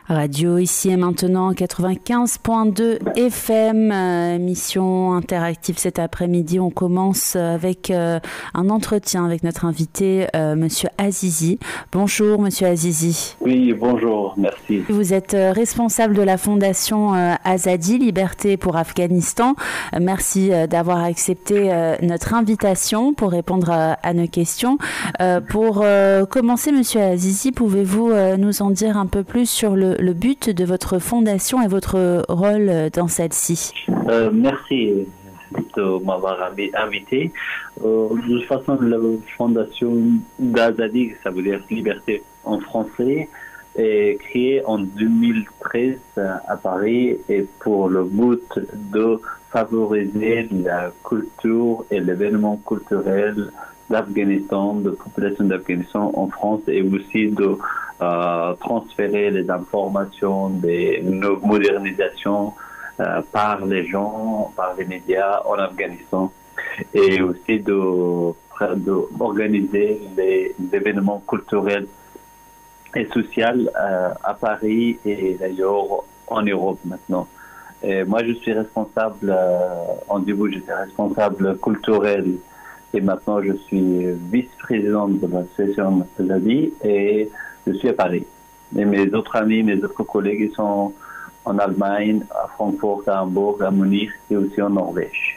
Radio ici et maintenant 95.2 FM, émission interactive cet après-midi. On commence avec un entretien avec notre invité, Monsieur Azizi. Bonjour Monsieur Azizi. Oui, bonjour, merci. Vous êtes responsable de la fondation Azadi, Liberté pour Afghanistan. Merci d'avoir accepté notre invitation pour répondre à nos questions. Pour commencer, Monsieur Azizi, pouvez-vous nous en dire un peu plus sur le but de votre fondation et votre rôle dans celle-ci? Merci de m'avoir invité. De toute façon, la fondation d'Azadi, ça veut dire Liberté en français, est créée en 2013 à Paris et pour le but de favoriser la culture et l'événement culturel d'Afghanistan, de population d'Afghanistan en France et aussi de transférer les informations des modernisations par les gens, par les médias en Afghanistan et aussi d'organiser les événements culturels et sociaux à Paris et d'ailleurs en Europe maintenant. Et moi, je suis responsable, en début, j'étais responsable culturel et maintenant je suis vice-président de l'association Azadi et je suis à Paris. Et mes autres amis, mes autres collègues, ils sont en Allemagne, à Francfort, à Hambourg, à Munich et aussi en Norvège.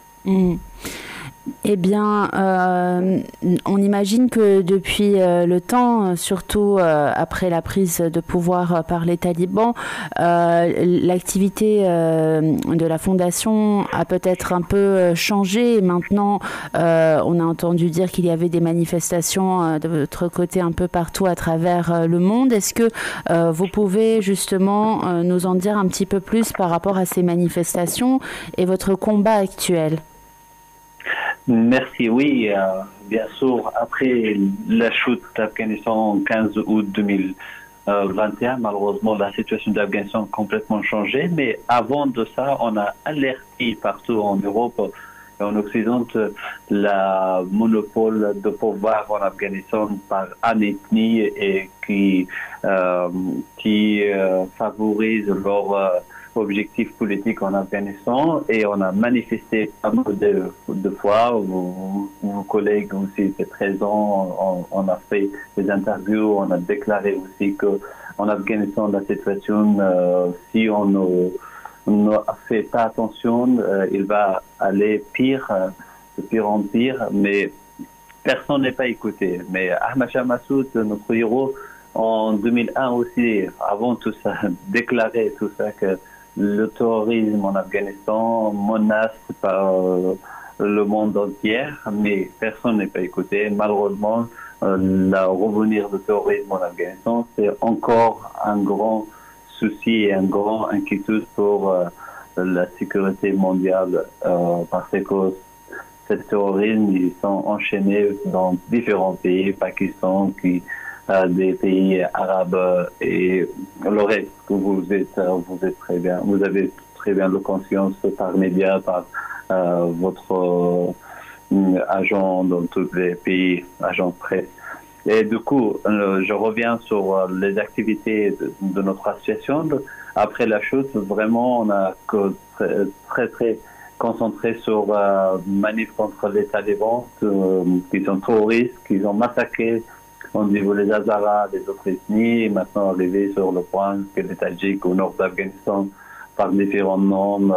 Eh bien, on imagine que depuis le temps, surtout après la prise de pouvoir par les talibans, l'activité de la fondation a peut-être un peu changé. Maintenant, on a entendu dire qu'il y avait des manifestations de votre côté un peu partout à travers le monde. Est-ce que vous pouvez justement nous en dire un petit peu plus par rapport à ces manifestations et votre combat actuel ? Merci, oui, bien sûr. Après la chute d'Afghanistan le 15 août 2021, malheureusement, la situation d'Afghanistan a complètement changé. Mais avant de ça, on a alerté partout en Europe et en Occident le monopole de pouvoir en Afghanistan par une ethnie et qui favorise leur objectifs politiques en Afghanistan et on a manifesté pas mal de fois, vos collègues aussi étaient présents, on a fait des interviews, on a déclaré aussi qu'en Afghanistan la situation, si on ne fait pas attention, il va aller de pire en pire, mais personne n'est pas écouté. Mais Ahmad Shah Massoud, notre héros, en 2001 aussi, avant tout ça, déclarait tout ça que le terrorisme en Afghanistan menace le monde entier, mais personne n'est pas écouté. Malheureusement, le revenir du terrorisme en Afghanistan, c'est encore un grand souci et un grand inquiétude pour la sécurité mondiale parce que ces terrorismes, ils sont enchaînés dans différents pays, Pakistan, des pays arabes et le reste que vous êtes très bien, vous avez très bien le conscience par médias, par votre agent dans tous les pays, agent presse. Et du coup, je reviens sur les activités de notre association. Après la chute, vraiment, on a très concentré sur manif contre les talibans qui sont terroristes, qui ont massacré au niveau des Hazaras, des autres ethnies, et maintenant arrivé sur le point que les Tadjiks au nord d'Afghanistan, par différents noms,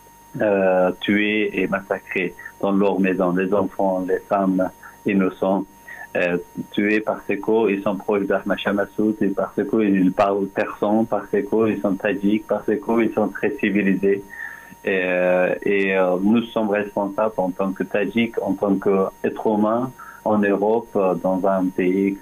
tués et massacrés dans leurs maisons. Les enfants, les femmes innocents, tués parce qu'ils sont proches d'Ahmad Shah Massoud et parce qu'ils parlent persan, parce qu'ils sont Tadjiks, parce qu'ils sont très civilisés. Et nous sommes responsables en tant que Tadjiks, en tant qu'êtres humains, en Europe, dans un pays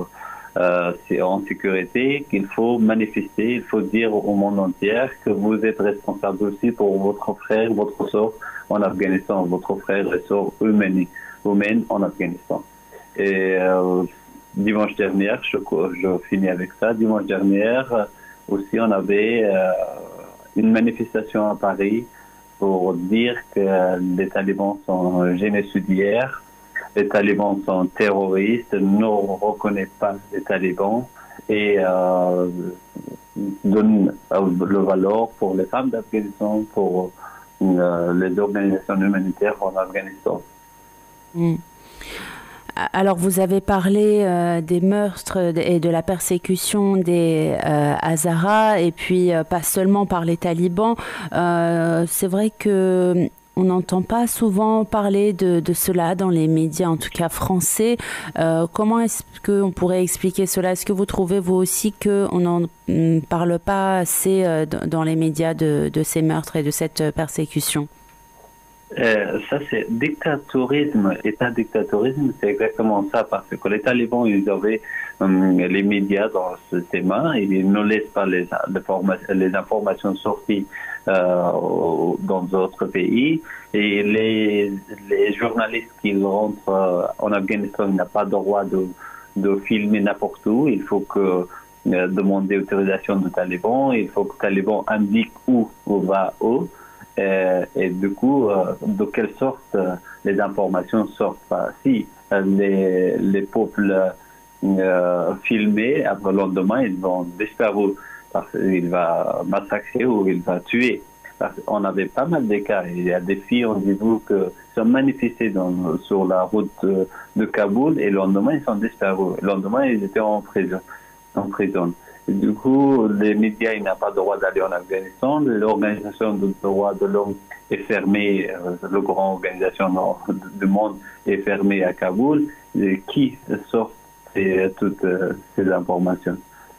en sécurité, qu'il faut manifester, il faut dire au monde entier que vous êtes responsable aussi pour votre frère, votre sœur en Afghanistan, votre frère et sœur humaine en Afghanistan. Et dimanche dernier, je finis avec ça, dimanche dernier aussi on avait une manifestation à Paris pour dire que les talibans sont génocidaires. Les talibans sont terroristes, ne reconnaissent pas les talibans et donne le valeur pour les femmes d'Afghanistan, pour les organisations humanitaires en Afghanistan. Mm. Alors, vous avez parlé des meurtres et de la persécution des Hazaras, et puis pas seulement par les talibans. C'est vrai que on n'entend pas souvent parler de cela dans les médias, en tout cas français. Comment est-ce qu'on pourrait expliquer cela? Est-ce que vous trouvez, vous aussi, qu'on n'en parle pas assez dans les médias de ces meurtres et de cette persécution? Ça, c'est dictatourisme. État-dictatourisme, c'est exactement ça, parce que les talibans, ils avaient les médias dans ses mains, et ils ne laissent pas les informations sorties dans d'autres pays. Et les journalistes qui rentrent en Afghanistan n'ont pas le droit de filmer n'importe où. Il faut demander autorisation du taliban. Il faut que le taliban indique où va où. Et du coup, de quelle sorte les informations sortent. Si les peuples filmés, après le lendemain, ils vont disparaître, parce qu'il va massacrer ou il va tuer. Parce qu'on avait pas mal de cas. Il y a des filles, on dit vous, qui sont manifestées sur la route de Kaboul, et le lendemain, ils sont disparus. Le lendemain, ils étaient en prison. Et du coup, les médias, ils n'ont pas le droit d'aller en Afghanistan. L'organisation des droits de l'homme est fermée. La grande organisation du monde est fermée à Kaboul. Et qui sort toutes ces informations?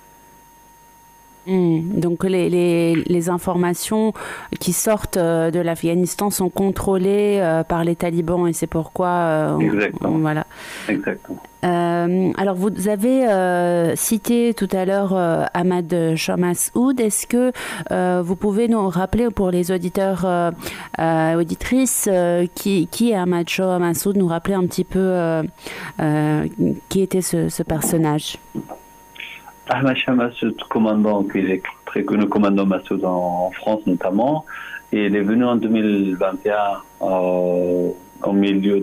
Donc les informations qui sortent de l'Afghanistan sont contrôlées par les talibans, et c'est pourquoi Exactement. Voilà. Exactement. Alors vous avez cité tout à l'heure Ahmad Shah Massoud. Est-ce que vous pouvez nous rappeler, pour les auditeurs auditrices, qui est Ahmad Shah Massoud, nous rappeler un petit peu qui était ce personnage? Ahmad Shah Massoud, commandant, qui est très connu, commandant Massoud en France notamment, et il est venu en 2021, au milieu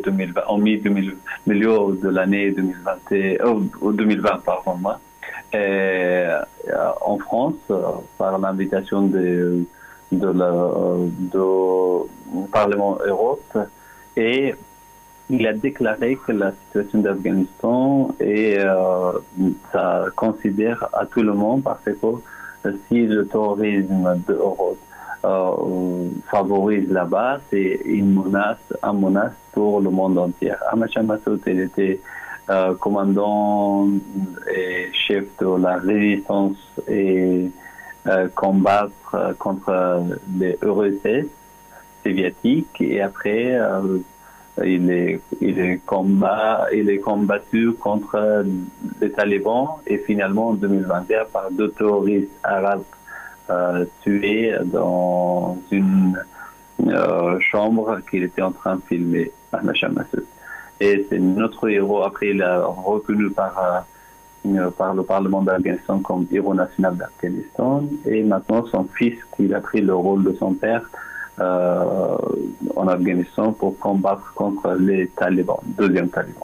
de l'année 2020, pardon, en France, par l'invitation du Parlement Europe, et il a déclaré que la situation d'Afghanistan ça considère à tout le monde, parce que si le terrorisme favorise là-bas, c'est une menace pour le monde entier. Ahmad Shah Massoud, il était commandant et chef de la résistance et combattre contre les URSS soviétiques, et après il est combattu contre les talibans, et finalement en 2021 par deux terroristes arabes tués dans une chambre qu'il était en train de filmer, Ahmad Shah Massoud. Et c'est notre héros. Après, il est reconnu par le Parlement d'Afghanistan comme héros national d'Afghanistan, et maintenant son fils, qui a pris le rôle de son père en Afghanistan pour combattre contre les talibans, deuxième taliban.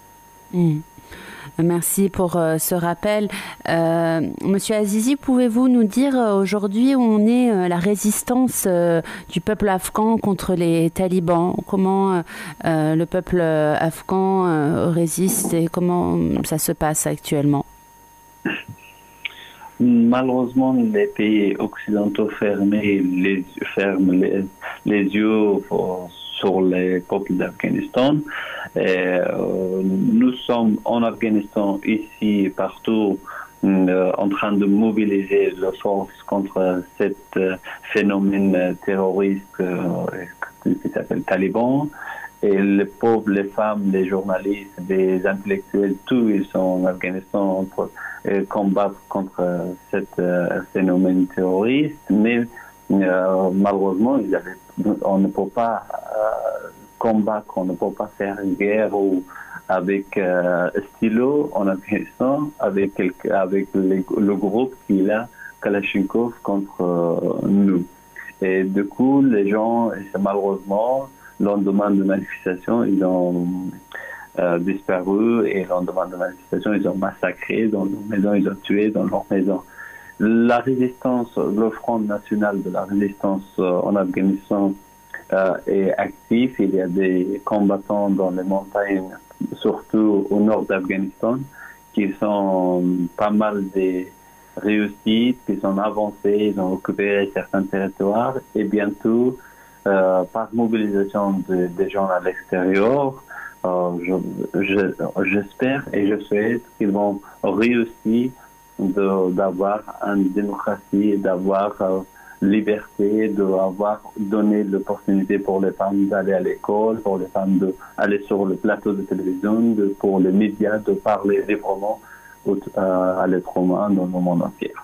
Merci pour ce rappel. Monsieur Azizi, pouvez-vous nous dire aujourd'hui où en est la résistance du peuple afghan contre les talibans? Comment le peuple afghan résiste, et comment ça se passe actuellement? Malheureusement, les pays occidentaux ferment les yeux sur les peuples d'Afghanistan. Nous sommes en Afghanistan, ici, partout, en train de mobiliser les forces contre ce phénomène terroriste qui s'appelle Taliban. Et les pauvres, les femmes, les journalistes, les intellectuels, tous, ils sont en Afghanistan pour combattre contre ce phénomène terroriste. Mais malheureusement, on ne peut pas combattre, on ne peut pas faire guerre avec stylo en Afghanistan, avec le groupe qui a Kalachnikov contre nous. Et du coup, les gens, malheureusement, le lendemain de manifestation, ils ont disparu, et le lendemain de manifestation, ils ont massacré dans leur maison, ils ont tué dans leur maison. La résistance, le Front national de la résistance en Afghanistan est actif. Il y a des combattants dans les montagnes, surtout au nord d'Afghanistan, qui sont pas mal des réussites, qui sont avancés, ils ont occupé certains territoires et bientôt, par mobilisation des gens à l'extérieur, j'espère et je souhaite qu'ils vont réussir d'avoir une démocratie, d'avoir liberté, d'avoir donné l'opportunité pour les femmes d'aller à l'école, pour les femmes d'aller sur le plateau de télévision, pour les médias de parler librement à l'être humain dans le monde entier.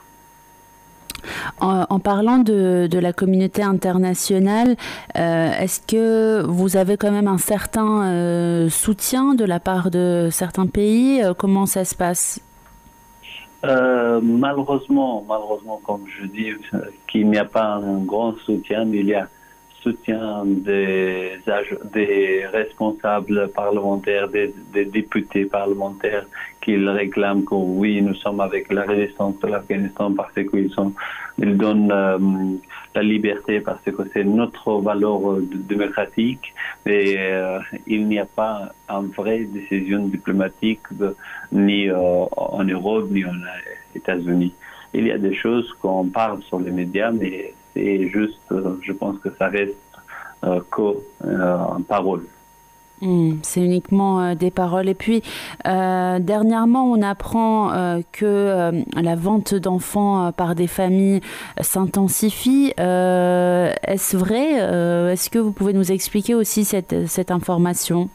En parlant de la communauté internationale, est-ce que vous avez quand même un certain soutien de la part de certains pays? Comment ça se passe? Malheureusement, comme je dis, qu'il n'y a pas un grand soutien, mais il y a soutien des responsables parlementaires, des députés parlementaires qui réclament que oui, nous sommes avec la résistance de l'Afghanistan parce qu'ils donnent la liberté, parce que c'est notre valeur démocratique, mais il n'y a pas une vraie décision diplomatique ni en Europe ni en États-Unis. Il y a des choses qu'on parle sur les médias, mais c'est juste, je pense que ça reste qu'en parole. C'est uniquement des paroles. Et puis, dernièrement, on apprend que la vente d'enfants par des familles s'intensifie. Est-ce vrai? Est-ce que vous pouvez nous expliquer aussi cette information?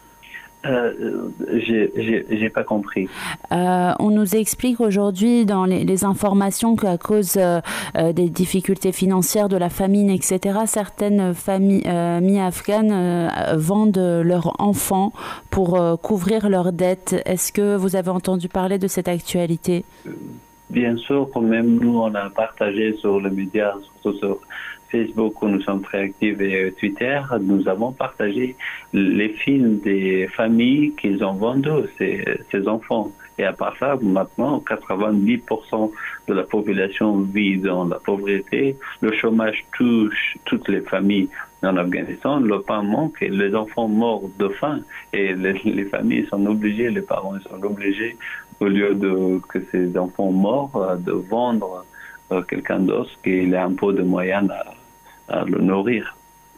J'ai pas compris. On nous explique aujourd'hui dans les informations qu'à cause des difficultés financières, de la famine, etc., certaines familles mi-afghanes vendent leurs enfants pour couvrir leurs dettes. Est-ce que vous avez entendu parler de cette actualité? Bien sûr, quand même, nous, on a partagé sur les médias, surtout sur Facebook, où nous sommes très actifs, et Twitter, nous avons partagé les films des familles qu'ils ont vendus, ces enfants. Et à part ça, maintenant, 90% de la population vit dans la pauvreté. Le chômage touche toutes les familles en Afghanistan. Le pain manque et les enfants meurent de faim. Et les familles sont obligées, les parents sont obligés, au lieu que ces enfants meurent, de vendre quelqu'un d'autre qui a un peu de moyens à le nourrir.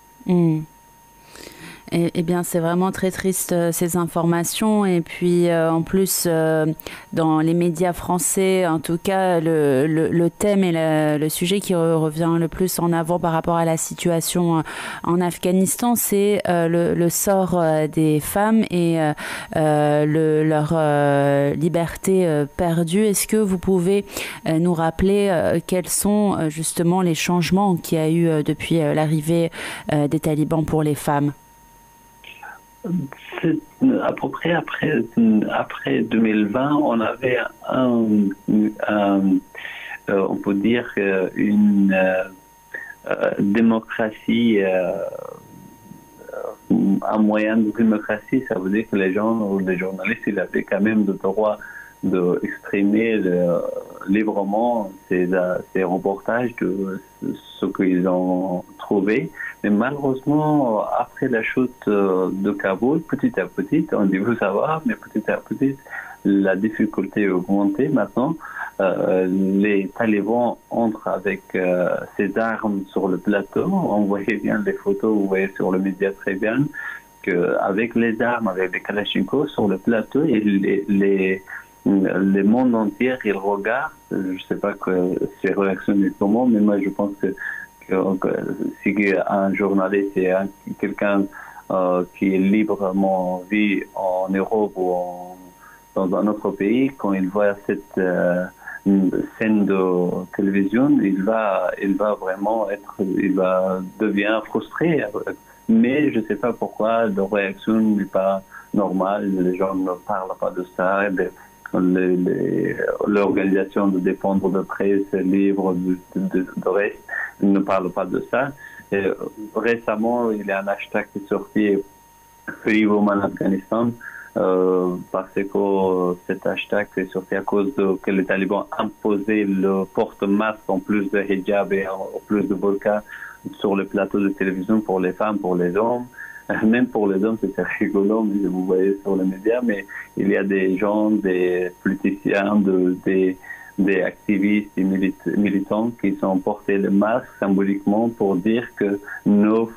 Eh bien, c'est vraiment très triste ces informations. Et puis, en plus, dans les médias français, en tout cas, le thème et le sujet qui revient le plus en avant par rapport à la situation en Afghanistan, c'est le sort des femmes et leur liberté perdue. Est-ce que vous pouvez nous rappeler quels sont justement les changements qu'il y a eu depuis l'arrivée des talibans pour les femmes? À peu près après 2020, on avait on peut dire une démocratie, un moyen de démocratie. Ça veut dire que les gens ou les journalistes, ils avaient quand même le droit d'exprimer librement ces reportages de ce qu'ils ont trouvé. Mais malheureusement, après la chute de Kaboul, petit à petit, on dit vous savoir, mais petit à petit, la difficulté a augmenté. Maintenant, les talibans entrent avec ces armes sur le plateau. On voyait bien les photos, vous voyez sur le média très bien, qu'avec les armes, avec les Kalachnikov sur le plateau, et les mondes entiers, ils regardent. Je ne sais pas que ces réactions comment, mais moi je pense que si un journaliste et quelqu'un qui librement vit en Europe ou dans un autre pays, quand il voit cette scène de télévision, il va vraiment devient frustré. Mais je ne sais pas pourquoi leur réaction n'est pas normale. Les gens ne parlent pas de ça. L'organisation de défendre de presse libre de reste ne parle pas de ça. Et récemment, il y a un hashtag qui est sorti, Free Women Afghanistan, parce que cet hashtag est sorti à cause que les talibans imposaient le porte-masque en plus de hijab et en plus de burqa sur le plateau de télévision pour les femmes, pour les hommes. Même pour les hommes, c'était rigolo, mais vous voyez sur les médias, mais il y a des gens, des politiciens, des activistes et militants qui ont porté le masque symboliquement pour dire que non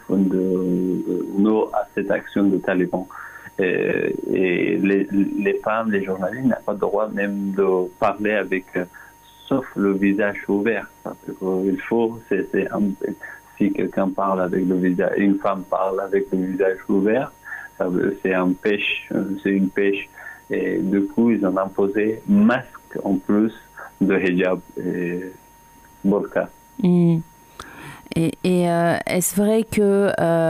à cette action de talibans. Et les femmes, les journalistes n'ont pas le droit même de parler avec, sauf le visage ouvert. Parce qu'il faut, si quelqu'un parle avec le visage, une femme parle avec le visage ouvert, c'est une pêche. Et du coup, ils ont imposé masque en plus de hijab et burqa. Mmh. Et est-ce vrai que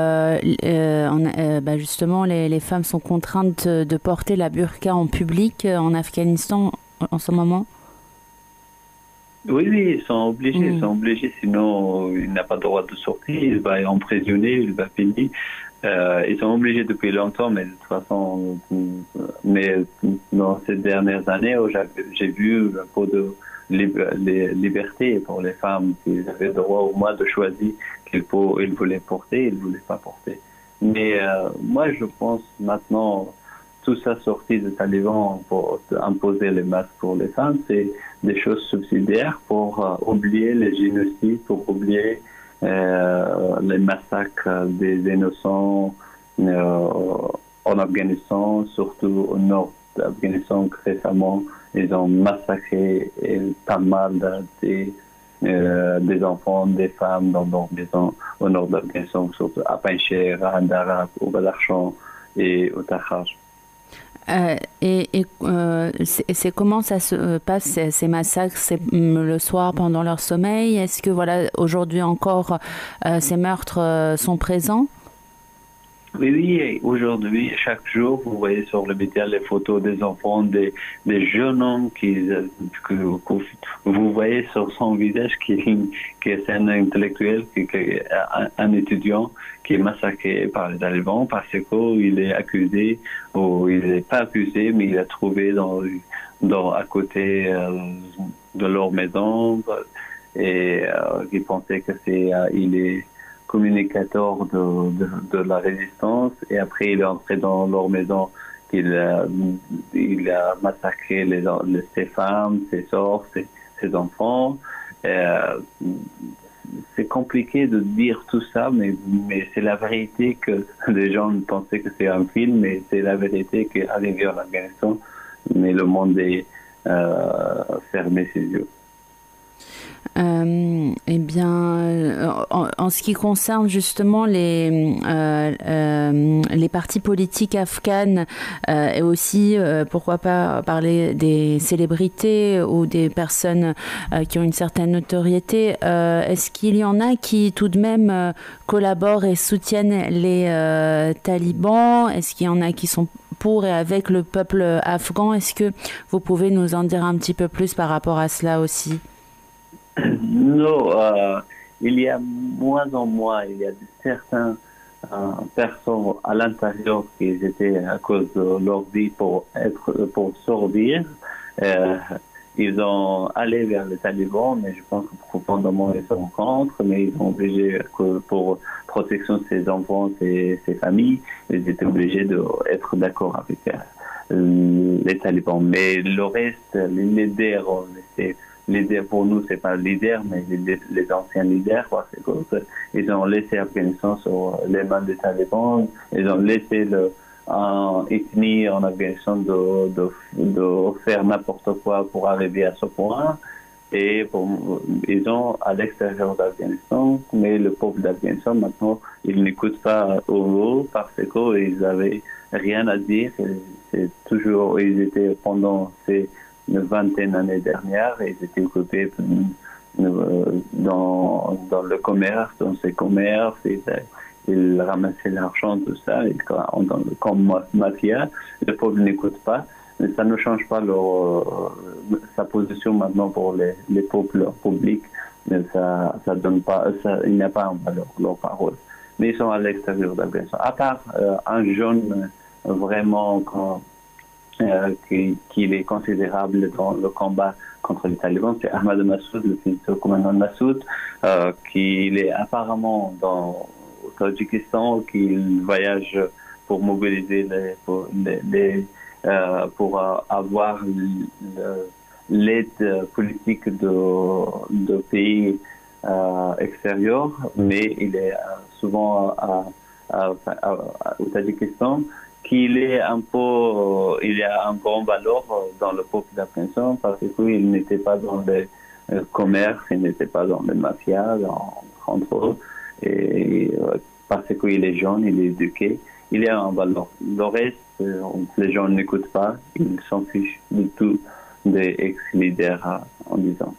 justement les femmes sont contraintes de porter la burqa en public en Afghanistan en ce moment? Oui, ils sont obligés, sinon il n'a pas le droit de sortir, il va être emprisonné, il va finir. Ils sont obligés depuis longtemps, mais de toute façon, dans ces dernières années, j'ai vu un peu de liberté pour les femmes, qui avaient le droit au moins de choisir qu'ils voulaient porter, ils ne voulaient pas porter. Mais moi, je pense maintenant, tout ça sorti de talibans pour imposer les masques pour les femmes, c'est des choses subsidiaires pour oublier les génocides, pour oublier les massacres des innocents en Afghanistan, surtout au nord d'Afghanistan. Récemment, ils ont massacré pas mal des enfants, des femmes dans leur maison au nord d'Afghanistan, surtout à Panjshir, à Handarab, au Badakhshan et au Takhar. C'est comment ça se passe, ces massacres? C'est le soir pendant leur sommeil? Est-ce que aujourd'hui encore ces meurtres sont présents? Oui, aujourd'hui, chaque jour, vous voyez sur le média les photos des enfants, des jeunes hommes que vous voyez sur son visage qui est un intellectuel, un étudiant qui est massacré par les talibans parce qu'il est accusé, ou il n'est pas accusé, mais il est trouvé à côté de leur maison et il pensait que il est communicateur de la résistance, et après il est entré dans leur maison, il a massacré ses femmes, ses sœurs, ses enfants. C'est compliqué de dire tout ça, mais c'est la vérité que les gens pensaient que c'est un film, mais c'est la vérité qui est arrivée en Afghanistan, mais le monde est fermé ses yeux. Eh bien, en ce qui concerne justement les partis politiques afghanes et aussi, pourquoi pas parler des célébrités ou des personnes qui ont une certaine notoriété, est-ce qu'il y en a qui tout de même collaborent et soutiennent les talibans? Est-ce qu'il y en a qui sont pour et avec le peuple afghan? Est-ce que vous pouvez nous en dire un petit peu plus par rapport à cela aussi? Non, il y a moins en moins, il y a certaines personnes à l'intérieur qui étaient à cause de leur vie pour sortir. Ils ont allé vers les talibans, mais je pense que profondément ils sont contre, mais ils sont obligés pour protection de ses enfants, ses familles, ils étaient obligés d'être d'accord avec les talibans. Mais le reste, les leaders, pour nous, c'est pas le leader, mais les anciens leaders, ils ont laissé Afghanistan sur les mains des talibans, ils ont laissé l'ethnie en Afghanistan de faire n'importe quoi pour arriver à ce point. Et ils ont à l'extérieur d'Afghanistan, mais le peuple d'Afghanistan, maintenant, ils n'écoutent pas eux parce qu'ils n'avaient rien à dire. Ils étaient pendant une vingtaine d'années dernières, et ils étaient occupés dans le commerce, dans ces commerces, ils ramassaient l'argent, tout ça, comme mafia. Le peuple n'écoute pas, mais ça ne change pas sa position maintenant pour les peuples publics, mais ça donne pas, il n'y a pas en valeur leur parole. Mais ils sont à l'extérieur d'Afghanistan. À part un jeune vraiment qu'il est considérable dans le combat contre les talibans, c'est Ahmad Massoud, le fils du commandant Massoud, qu'il est apparemment au Tadjikistan, qu'il voyage pour mobiliser pour avoir l'aide politique de pays extérieurs, mais il est souvent au Tadjikistan, qu'il est il y a un grand valeur dans le peuple d'Afghanistan parce qu'il n'était pas dans le commerce, il n'était pas dans les mafias entre eux, et parce qu'il est jeune, il est éduqué, il y a un valeur. Le reste, les gens n'écoutent pas, ils s'en fichent du tout des ex-leaders en disant.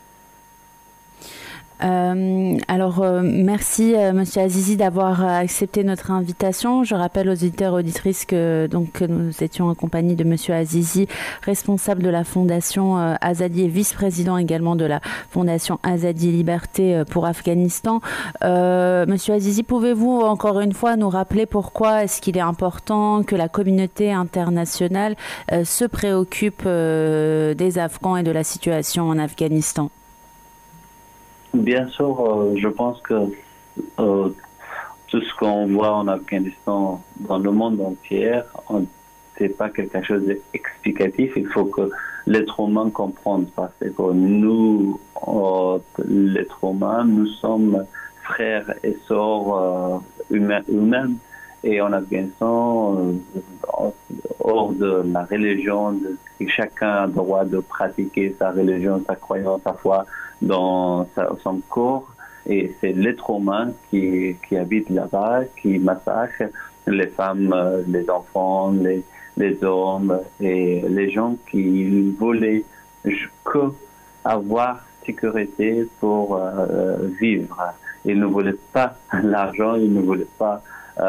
Merci Monsieur Azizi d'avoir accepté notre invitation. Je rappelle aux auditeurs et auditrices que nous étions en compagnie de Monsieur Azizi, responsable de la Fondation Azadi et vice-président également de la Fondation Azadi Liberté pour Afghanistan. Monsieur Azizi, pouvez-vous encore une fois nous rappeler pourquoi est-ce qu'il est important que la communauté internationale se préoccupe des Afghans et de la situation en Afghanistan? Bien sûr, je pense que tout ce qu'on voit en Afghanistan, dans le monde entier, c'est pas quelque chose d'explicatif. Il faut que l'être humain comprenne, parce que nous, l'être humain, nous sommes frères et sœurs humains. Et en Afghanistan, hors de la religion, chacun a le droit de pratiquer sa religion, sa croyance, sa foi dans son corps. Et c'est l'être humain qui habite là-bas, qui massacre les femmes, les enfants, les hommes et les gens qui voulaient que avoir sécurité pour vivre. Ils ne voulaient pas l'argent, ils ne voulaient pas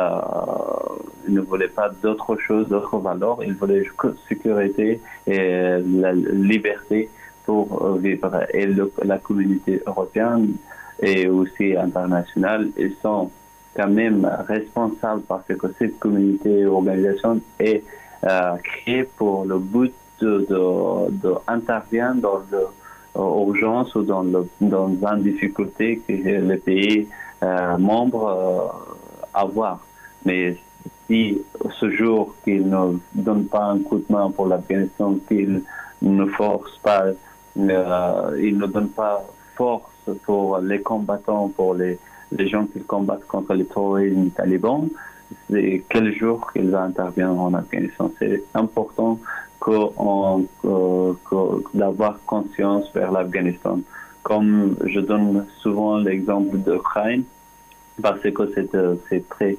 d'autre chose, d'autres valeurs. Ils voulaient que sécurité et la liberté pour vivre. Et la communauté européenne et aussi internationale, ils sont quand même responsables parce que cette communauté et organisation est créée pour le but d'intervenir dans l'urgence ou dans une difficulté que les pays membres avoir. Mais si ce jour qu'ils ne donnent pas un coup de main pour l'Afghanistan, qu'ils ne forcent pas, ils ne donnent pas force pour les combattants, pour les gens qui combattent contre les terroristes, les talibans, c'est quel jour qu'ils interviennent en Afghanistan. C'est important d'avoir conscience vers l'Afghanistan. Comme je donne souvent l'exemple d'Ukraine, parce que c'est très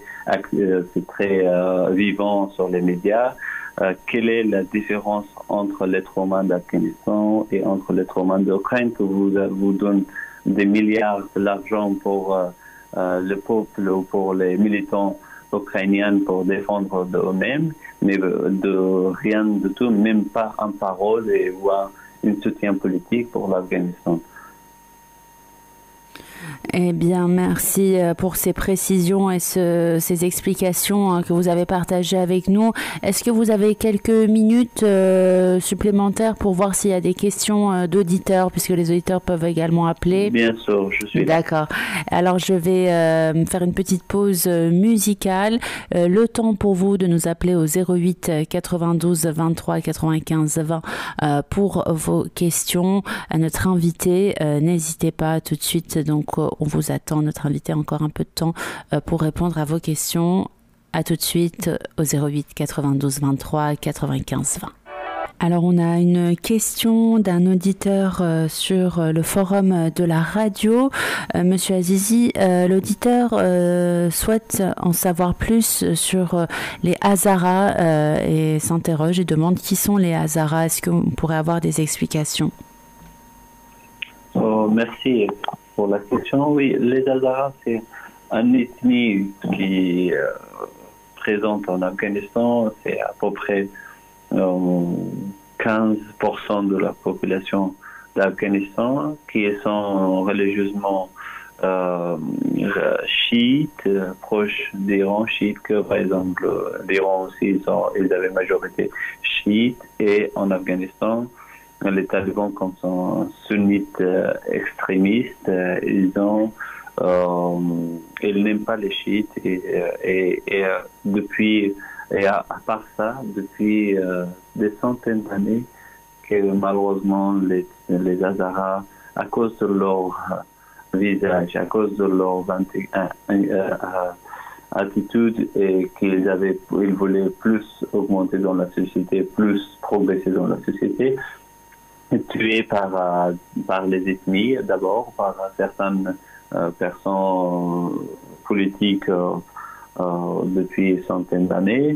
vivant sur les médias. Quelle est la différence entre l'être humain d'Afghanistan et entre l'être humain d'Ukraine, que vous donne des milliards d'argent pour le peuple ou pour les militants ukrainiens pour défendre eux-mêmes, mais de rien de tout, même pas en parole ou un soutien politique pour l'Afghanistan. Eh bien, merci pour ces précisions et ces explications que vous avez partagées avec nous. Est-ce que vous avez quelques minutes supplémentaires pour voir s'il y a des questions d'auditeurs, puisque les auditeurs peuvent également appeler? Bien sûr, je suis là. D'accord. Alors, je vais faire une petite pause musicale. Le temps pour vous de nous appeler au 08 92 23 95 20 pour vos questions à notre invité. N'hésitez pas tout de suite. Donc, on vous attend, notre invité, encore un peu de temps pour répondre à vos questions. À tout de suite au 08 92 23 95 20. Alors, on a une question d'un auditeur sur le forum de la radio. Monsieur Azizi, l'auditeur souhaite en savoir plus sur les Hazaras et s'interroge et demande qui sont les Hazaras. Est-ce qu'on pourrait avoir des explications? Merci pour la question. Oui, les Hazaras, c'est une ethnie qui est présente en Afghanistan. C'est à peu près 15% de la population d'Afghanistan qui sont religieusement chiites, proches d'Iran, chiites, que par exemple l'Iran aussi, ils avaient majorité chiite, et en Afghanistan, les talibans, comme sont sunnites extrémistes, ils n'aiment pas les chiites, et depuis, et à part ça, depuis des centaines d'années, que malheureusement les Hazaras, à cause de leur visage, à cause de leur attitude, et ils voulaient plus augmenter dans la société, plus progresser dans la société, tués par les ethnies d'abord, par certaines personnes politiques depuis centaines d'années,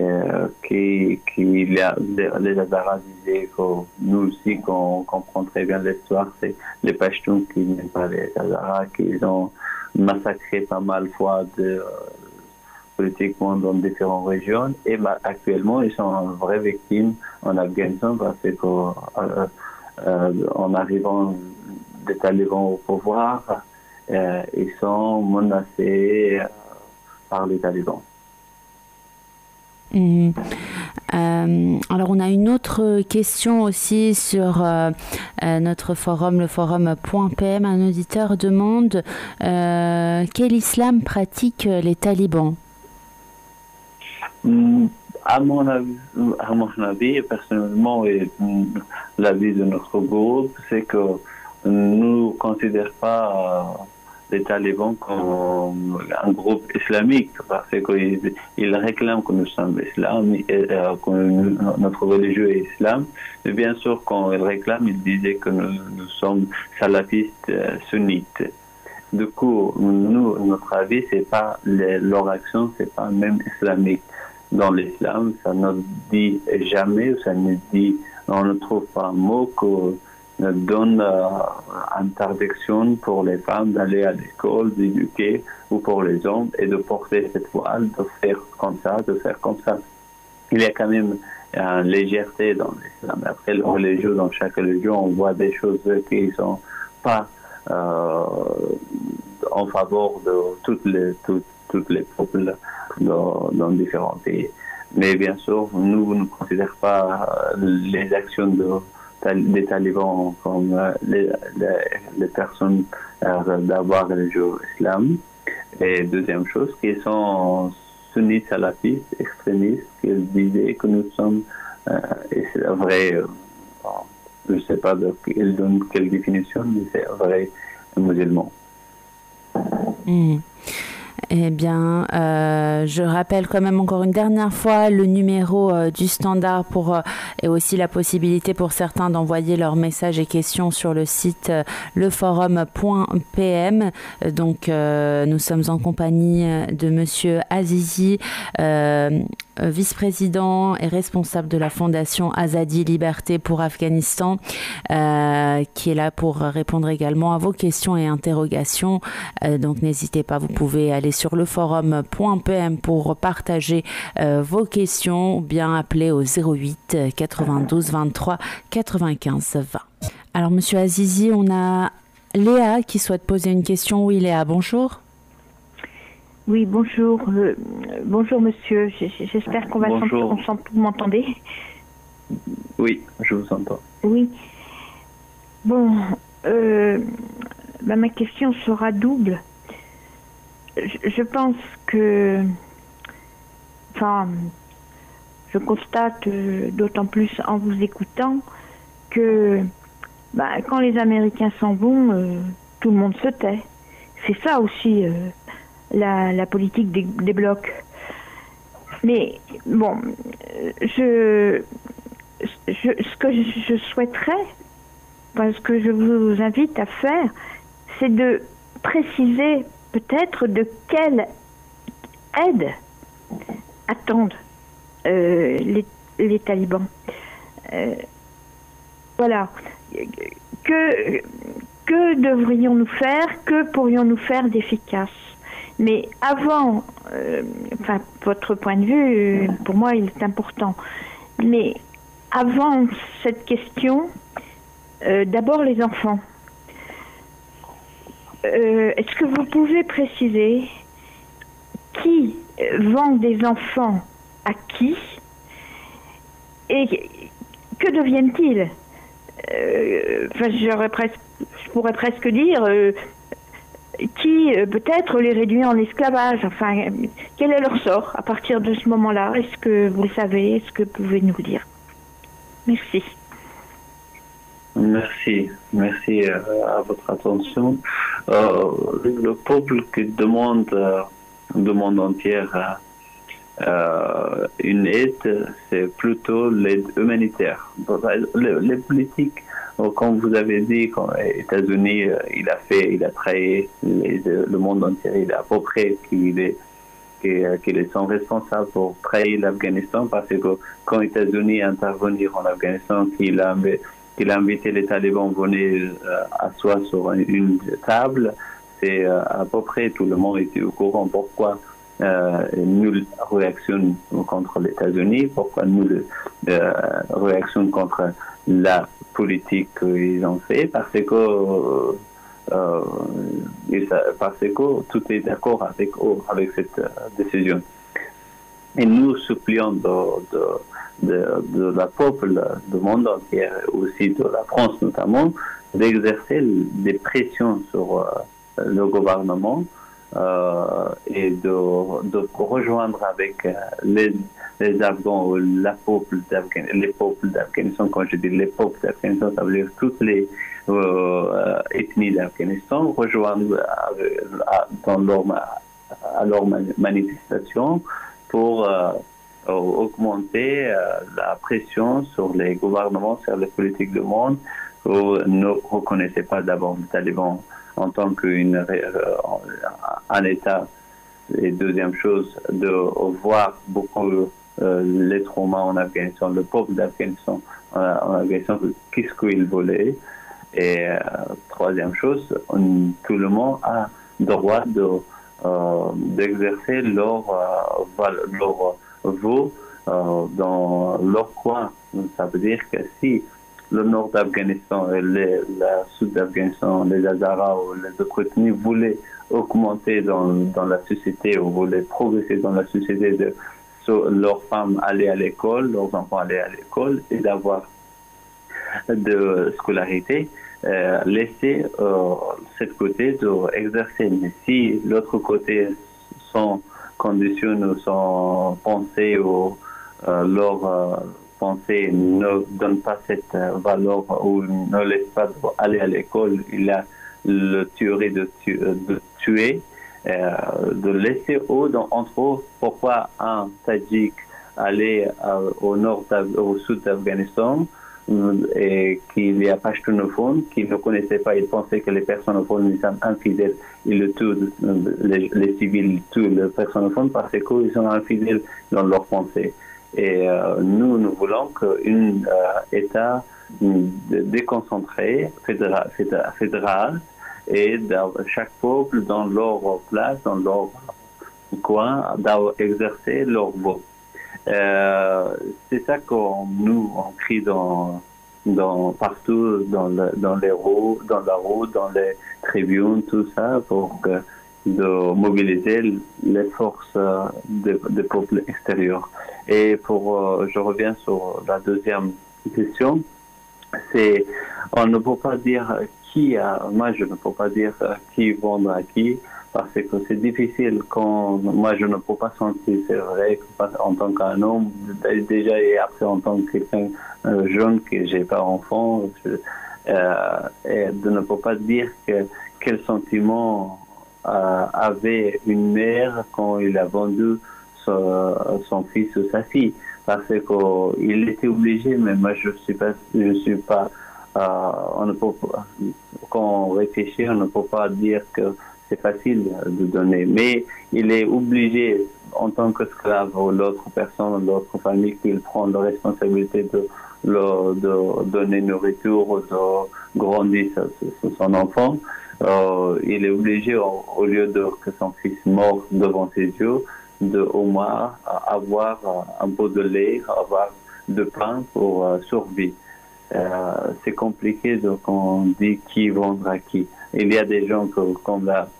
les Hazaras disaient que nous aussi, qu'on comprend très bien l'histoire, c'est les Pashtuns qui n'aiment pas les Hazaras, qu'ils ont massacré pas mal de fois politiquement dans différentes régions, et actuellement ils sont une vraie victime en Afghanistan, parce que en arrivant des talibans au pouvoir, ils sont menacés par les talibans. Alors on a une autre question aussi sur notre forum, le forum.pm. Un auditeur demande quel islam pratiquent les talibans? À mon avis, personnellement, et l'avis de notre groupe, c'est que nous ne considérons pas les talibans comme un groupe islamique, parce qu'ils réclament que nous sommes islam, que notre religion est islam. Mais bien sûr, quand ils réclament, ils disaient que nous sommes salafistes sunnites. Du coup, notre avis, c'est pas leur action, c'est pas même islamique. Dans l'islam, ça ne dit jamais, on ne trouve pas un mot que donne interdiction pour les femmes d'aller à l'école, d'éduquer, ou pour les hommes, et de porter cette voile, de faire comme ça, de faire comme ça. Il y a quand même une légèreté dans l'islam. Après, dans chaque religion, on voit des choses qui ne sont pas en faveur de toutes les peuples dans différents pays. Mais bien sûr, nous ne considérons pas les actions des talibans comme les personnes d'avoir religion islam. Et deuxième chose, qui sont sunnites salafistes, extrémistes, qui disaient que nous sommes, et c'est vrai, je ne sais pas ils donnent quelle définition, mais c'est vrai musulmans. Eh bien, je rappelle quand même encore une dernière fois le numéro du standard et aussi la possibilité pour certains d'envoyer leurs messages et questions sur le site leforum.pm. Donc, nous sommes en compagnie de Monsieur Azizi, vice-président et responsable de la fondation Azadi Liberté pour Afghanistan, qui est là pour répondre également à vos questions et interrogations. Donc n'hésitez pas, vous pouvez aller sur le forum.pm pour partager vos questions, ou bien appeler au 08 92 23 95 20. Alors Monsieur Azizi, on a Léa qui souhaite poser une question. Oui Léa, bonjour. Oui, bonjour. Bonjour, monsieur. J'espère qu'on va s'entendre. Vous m'entendez? Oui, je vous entends. Oui. Bon, ma question sera double. Je pense que... Enfin, je constate d'autant plus en vous écoutant que quand les Américains s'en vont, tout le monde se tait. C'est ça aussi... La politique des blocs. Mais bon, ce que je souhaiterais, ce que je vous invite à faire, c'est de préciser peut-être de quelle aide attendent les talibans. Voilà. Que devrions-nous faire? Que pourrions-nous faire d'efficace? Mais avant, votre point de vue, pour moi, il est important. Mais avant cette question, d'abord les enfants. est-ce que vous pouvez préciser qui vend des enfants à qui et que deviennent-ils? Enfin, je pourrais presque dire qui peut-être les réduit en esclavage. Enfin, quel est leur sort à partir de ce moment-là? Est-ce que vous le savez? Est-ce que vous pouvez nous le dire? Merci. Merci à votre attention. Le peuple qui demande le monde entier une aide, c'est plutôt l'aide humanitaire. Les politiques, comme vous avez dit, quand les États-Unis, il a trahi le monde entier, il a à peu près qu'ils sont responsables pour trahir l'Afghanistan, parce que quand les États-Unis intervenir en Afghanistan, qu'il a invité les talibans à venir asseoir sur une table, c'est à peu près tout le monde était au courant. Pourquoi nulle réaction contre les États-Unis, pourquoi nulle réaction contre la politique qu'ils ont fait, parce que tout est d'accord avec cette décision. Et nous supplions de la peuple du monde entier, aussi de la France notamment, d'exercer des pressions sur le gouvernement et de rejoindre avec les Afghans ou les peuples d'Afghanistan. Quand je dis les peuples d'Afghanistan, ça veut dire toutes les ethnies d'Afghanistan, rejoindre à leur manifestation pour augmenter la pression sur les gouvernements, sur les politiques du monde. Vous ne reconnaissez pas d'abord les talibans en tant qu'un État. Et deuxième chose, de voir beaucoup les traumas en Afghanistan, le peuple d'Afghanistan en Afghanistan, qu'est-ce qu'il voulait. Et troisième chose, tout le monde a droit d'exercer leur voix dans leur coin. Ça veut dire que si le nord d'Afghanistan et le sud d'Afghanistan, les Hazaras ou les autres ethnies voulaient augmenter dans la société ou voulaient progresser dans la société, de leurs femmes aller à l'école, leurs enfants aller à l'école et d'avoir de scolarité, laisser cette côté d'exercer. Mais si l'autre côté, sans conditions, sans pensée ou leur pensée ne donne pas cette valeur ou ne laisse pas aller à l'école, il a le tuerie de tuer, de laisser entre eux. Pourquoi un Tadjik aller au sud d'Afghanistan et qu'il y a Pashtunophone, qu'il ne connaissait pas, il pensait que les personophones sont infidèles, ils le tuent, les civils tuent les personophones parce qu'ils sont infidèles dans leur pensée. Et nous voulons qu'un État déconcentré, fédéral, et chaque peuple dans leur place, dans leur coin, d'exercer leur voix. C'est ça qu'on crie partout, dans la rue, dans les tribunes, tout ça, pour de mobiliser les forces des peuples extérieurs. Et je reviens sur la deuxième question, c'est on ne peut pas dire moi je ne peux pas dire qui vendre à qui, parce que c'est difficile quand moi je ne peux pas sentir, c'est vrai, en tant qu'un homme, déjà et après en tant que quelqu'un jeune que j'ai pas enfant, et de ne pas dire quel sentiment avait une mère quand il a vendu son fils ou sa fille, parce qu'il était obligé, mais moi je suis pas on ne peut pas, quand on réfléchit, on ne peut pas dire que c'est facile de donner, mais il est obligé en tant qu'esclave ou l'autre personne, l'autre famille, qu'il prend la responsabilité de donner nourriture ou de grandir son enfant. Il est obligé, au lieu que son fils meure devant ses yeux, au moins avoir un pot de lait, avoir de pain pour survivre. C'est compliqué quand on dit qui vendre à qui. Il y a des gens comme là,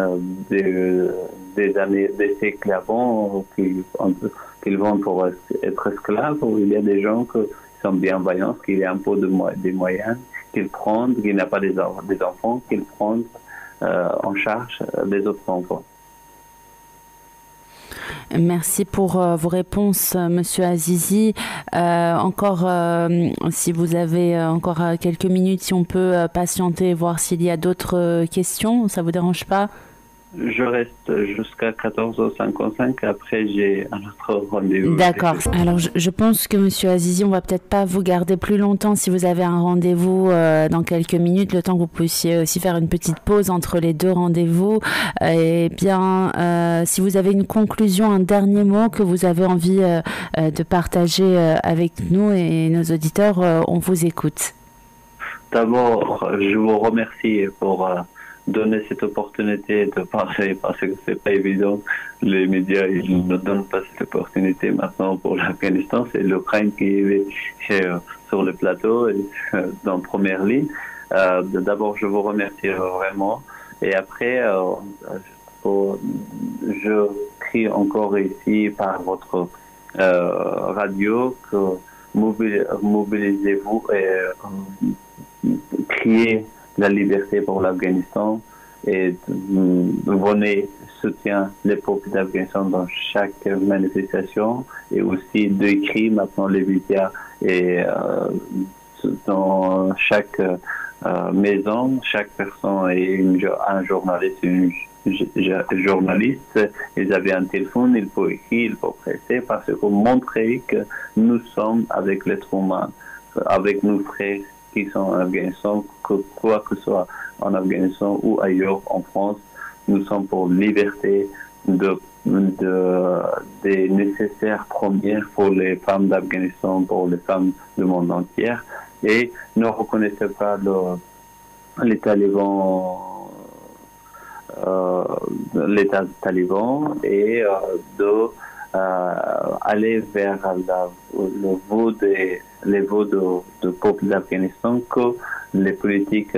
des années, des siècles avant, qui vont pour être esclaves, ou il y a des gens qui sont bienveillants, qui ont un peu des moyens, qu'ils prennent, qui n'ont pas des enfants, qu'ils prennent en charge des autres enfants. Merci pour vos réponses, Monsieur Azizi. Encore, si vous avez encore quelques minutes, si on peut patienter, voir s'il y a d'autres questions, ça vous dérange pas? Je reste jusqu'à 14h55. Après, j'ai un autre rendez-vous. D'accord. Alors, je pense que Monsieur Azizi, on va peut-être pas vous garder plus longtemps si vous avez un rendez-vous dans quelques minutes, le temps que vous puissiez aussi faire une petite pause entre les deux rendez-vous. Eh bien, si vous avez une conclusion, un dernier mot que vous avez envie de partager avec nous et nos auditeurs, on vous écoute. D'abord, je vous remercie pour donner cette opportunité de parler, parce que c'est pas évident. Les médias, ils ne donnent pas cette opportunité maintenant pour l'Afghanistan. C'est l'Ukraine qui est sur le plateau, dans première ligne. D'abord, je vous remercie vraiment. Et après, je crie encore ici par votre radio que mobilisez-vous et criez la liberté pour l'Afghanistan et venez soutien les peuples d'Afghanistan dans chaque manifestation et aussi d'écrire maintenant les médias et dans chaque maison, chaque personne est un journaliste, une journaliste, ils avaient un téléphone, il faut écrire, il faut presser parce qu'il faut montrer que nous sommes avec l'être humain, avec nos frères qui sont en Afghanistan, que quoi que ce soit en Afghanistan ou ailleurs en France, nous sommes pour liberté des nécessaires premières pour les femmes d'Afghanistan, pour les femmes du monde entier. Et ne reconnaissez pas les talibans, l'État taliban et aller vers les votes du peuple d'Afghanistan, que les politiques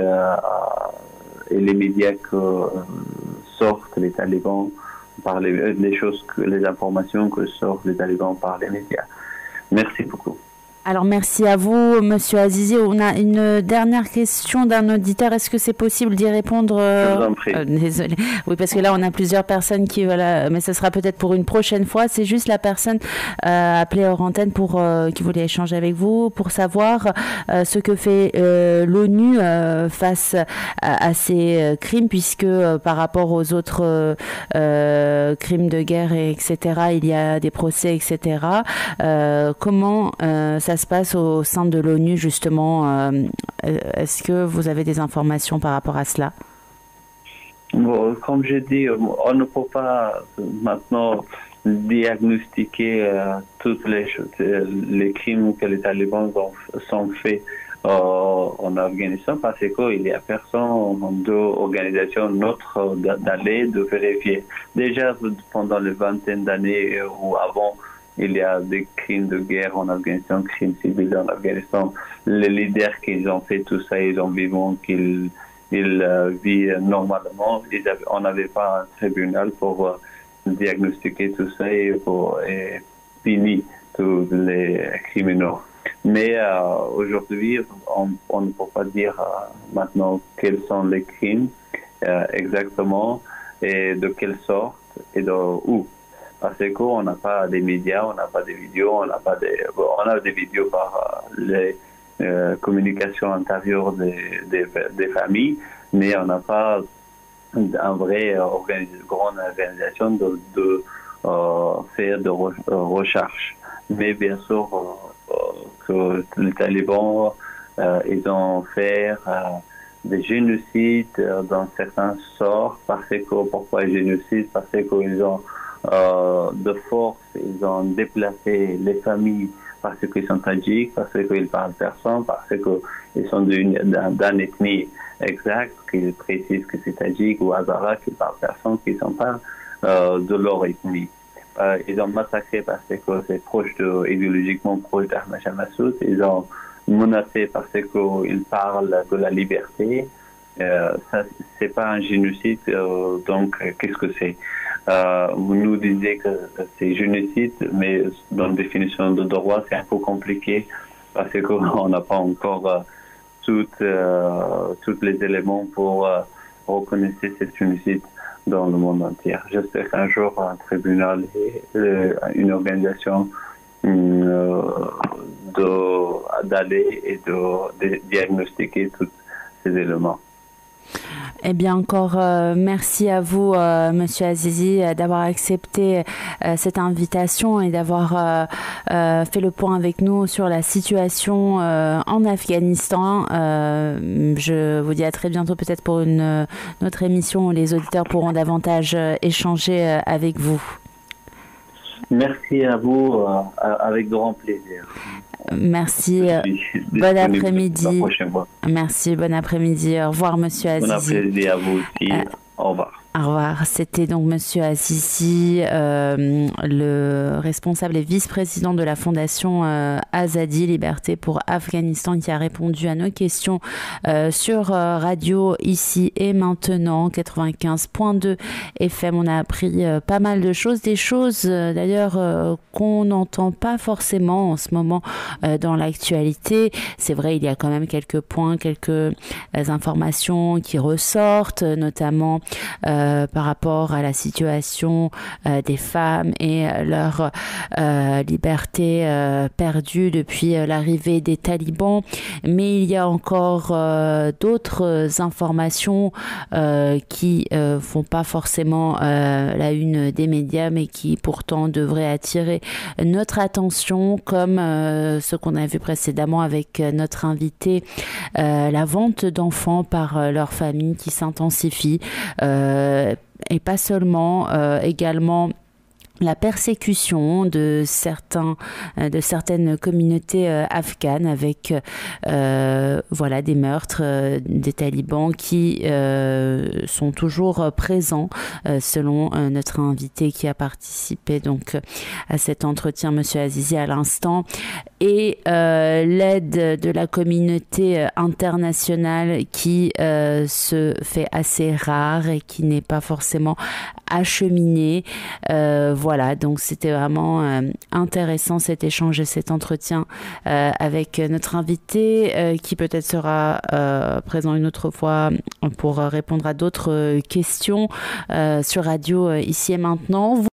et les médias que sortent les talibans par les informations que sortent les talibans par les médias. Merci beaucoup. Alors merci à vous, Monsieur Azizi. On a une dernière question d'un auditeur. Est-ce que c'est possible d'y répondre? Je vous en prie. Désolée. Oui, parce que là, on a plusieurs personnes qui, voilà, mais ce sera peut-être pour une prochaine fois. C'est juste la personne appelée hors antenne qui voulait échanger avec vous pour savoir ce que fait l'ONU face à ces crimes, puisque par rapport aux autres crimes de guerre, etc., il y a des procès, etc. Comment ça se passe au sein de l'ONU, justement? Est-ce que vous avez des informations par rapport à cela? Bon, comme j'ai dit, on ne peut pas maintenant diagnostiquer toutes les crimes que les talibans sont faits en Afghanistan, parce qu'il n'y a personne d'organisation notre d'aller de vérifier. Déjà pendant les vingtaines d'années ou avant, il y a des crimes de guerre en Afghanistan, crimes civils en Afghanistan. Les leaders qui ont fait tout ça, ils ont vivant qu'ils vivent normalement. On n'avait pas un tribunal pour diagnostiquer tout ça et punir tous les criminels. Mais aujourd'hui, on ne peut pas dire maintenant quels sont les crimes exactement et de quelle sorte et de où. Parce qu'on n'a pas des médias, on n'a pas des vidéos, on a des vidéos par les communications intérieures des familles, mais on n'a pas une vraie grande organisation de faire de recherche. Mais bien sûr que les talibans, ils ont fait des génocides dans certains sorts. Pourquoi génocide? Parce qu'ils ont de force, ils ont déplacé les familles parce qu'ils sont tadjiks, parce qu'ils parlent persan, parce qu'ils sont d'une ethnie exacte, qu'ils précisent que c'est tadjik ou hazara, qui parlent persan, qui ne sont pas de leur ethnie. Ils ont massacré parce que c'est idéologiquement proche d'Ahmad Shah Massoud. Ils ont menacé parce qu'ils parlent de la liberté. Ça, c'est pas un génocide, donc qu'est-ce que c'est? Vous nous disiez que c'est génocide, mais dans la définition de droit, c'est un peu compliqué parce qu'on n'a pas encore tous les éléments pour reconnaître ce génocide dans le monde entier. J'espère qu'un jour, un tribunal et une organisation d'aller et de diagnostiquer tous ces éléments. Eh bien, encore merci à vous, Monsieur Azizi, d'avoir accepté cette invitation et d'avoir fait le point avec nous sur la situation en Afghanistan. Je vous dis à très bientôt, peut-être pour une autre émission où les auditeurs pourront davantage échanger avec vous. Merci à vous, avec grand plaisir. Merci. Bon après-midi. Merci, bon après-midi. Au revoir, Monsieur Azizi. Bon après-midi à vous aussi. Au revoir. Au revoir. C'était donc Monsieur Azizi, le responsable et vice-président de la fondation Azadi Liberté pour Afghanistan, qui a répondu à nos questions sur Radio Ici et Maintenant 95.2 FM. On a appris pas mal de choses, des choses d'ailleurs qu'on n'entend pas forcément en ce moment dans l'actualité. C'est vrai, il y a quand même quelques points, quelques informations qui ressortent, notamment par rapport à la situation des femmes et leur liberté perdue depuis l'arrivée des talibans. Mais il y a encore d'autres informations qui font pas forcément la une des médias, mais qui pourtant devraient attirer notre attention, comme ce qu'on a vu précédemment avec notre invité, la vente d'enfants par leur famille qui s'intensifie. Et pas seulement, également la persécution de certaines communautés afghanes avec voilà, des meurtres des talibans qui sont toujours présents selon notre invité qui a participé donc à cet entretien, Monsieur Azizi, à l'instant, et l'aide de la communauté internationale qui se fait assez rare et qui n'est pas forcément acheminée. Voilà, donc c'était vraiment intéressant cet échange et cet entretien avec notre invité qui peut-être sera présent une autre fois pour répondre à d'autres questions sur Radio Ici et Maintenant.